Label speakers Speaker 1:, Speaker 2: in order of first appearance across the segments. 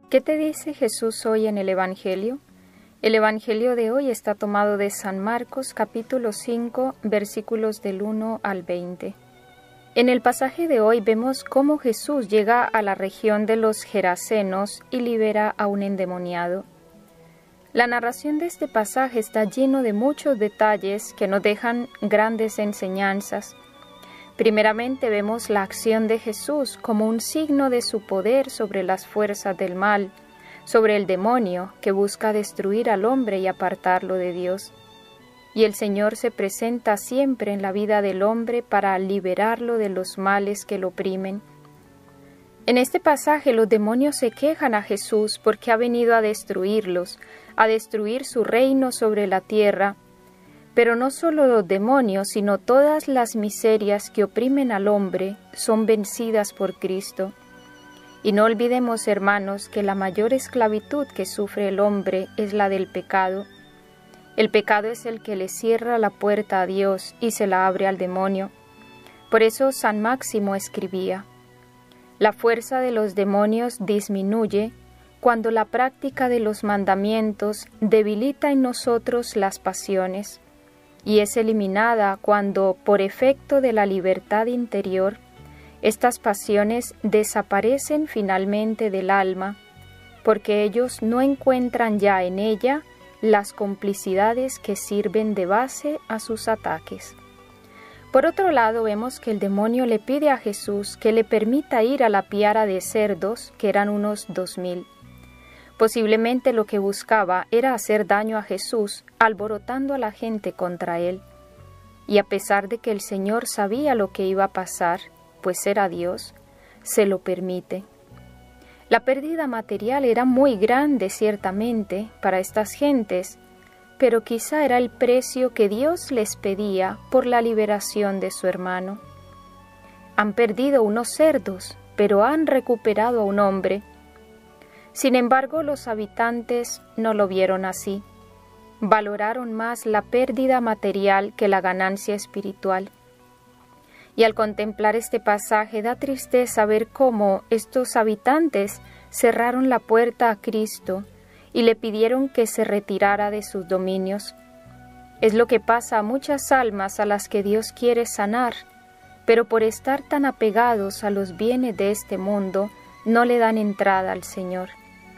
Speaker 1: ¿Qué te dice Jesús hoy en el Evangelio? El Evangelio de hoy está tomado de San Marcos, capítulo 5, versículos del 1 al 20. En el pasaje de hoy vemos cómo Jesús llega a la región de los Gerasenos y libera a un endemoniado. La narración de este pasaje está lleno de muchos detalles que nos dejan grandes enseñanzas. Primeramente vemos la acción de Jesús como un signo de su poder sobre las fuerzas del mal, sobre el demonio que busca destruir al hombre y apartarlo de Dios. Y el Señor se presenta siempre en la vida del hombre para liberarlo de los males que lo oprimen. En este pasaje los demonios se quejan a Jesús porque ha venido a destruirlos, a destruir su reino sobre la tierra. Pero no solo los demonios, sino todas las miserias que oprimen al hombre son vencidas por Cristo. Y no olvidemos, hermanos, que la mayor esclavitud que sufre el hombre es la del pecado. El pecado es el que le cierra la puerta a Dios y se la abre al demonio. Por eso San Máximo escribía: la fuerza de los demonios disminuye cuando la práctica de los mandamientos debilita en nosotros las pasiones, y es eliminada cuando, por efecto de la libertad interior, estas pasiones desaparecen finalmente del alma, porque ellos no encuentran ya en ella las complicidades que sirven de base a sus ataques. Por otro lado, vemos que el demonio le pide a Jesús que le permita ir a la piara de cerdos, que eran unos 2000. Posiblemente lo que buscaba era hacer daño a Jesús, alborotando a la gente contra él. Y a pesar de que el Señor sabía lo que iba a pasar, pues era Dios, se lo permite. La pérdida material era muy grande, ciertamente, para estas gentes, pero quizá era el precio que Dios les pedía por la liberación de su hermano. Han perdido unos cerdos, pero han recuperado a un hombre. Sin embargo, los habitantes no lo vieron así. Valoraron más la pérdida material que la ganancia espiritual. Y al contemplar este pasaje da tristeza ver cómo estos habitantes cerraron la puerta a Cristo y le pidieron que se retirara de sus dominios. Es lo que pasa a muchas almas a las que Dios quiere sanar, pero por estar tan apegados a los bienes de este mundo, no le dan entrada al Señor.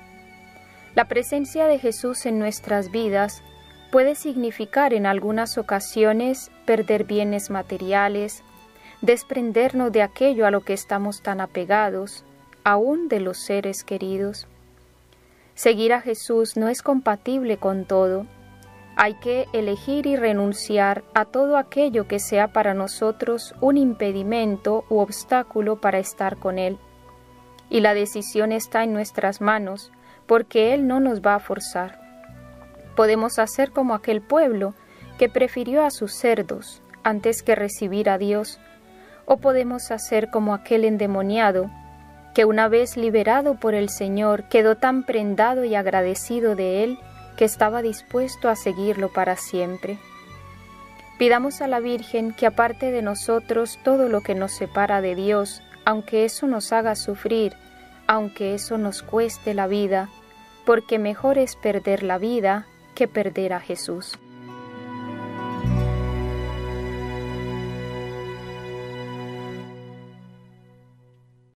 Speaker 1: La presencia de Jesús en nuestras vidas puede significar en algunas ocasiones perder bienes materiales, desprendernos de aquello a lo que estamos tan apegados, aún de los seres queridos. Seguir a Jesús no es compatible con todo. Hay que elegir y renunciar a todo aquello que sea para nosotros un impedimento u obstáculo para estar con Él. Y la decisión está en nuestras manos, porque Él no nos va a forzar. Podemos hacer como aquel pueblo que prefirió a sus cerdos antes que recibir a Dios, o podemos hacer como aquel endemoniado que una vez liberado por el Señor quedó tan prendado y agradecido de Él que estaba dispuesto a seguirlo para siempre. Pidamos a la Virgen que aparte de nosotros todo lo que nos separa de Dios, aunque eso nos haga sufrir, aunque eso nos cueste la vida, porque mejor es perder la vida que perder a Jesús.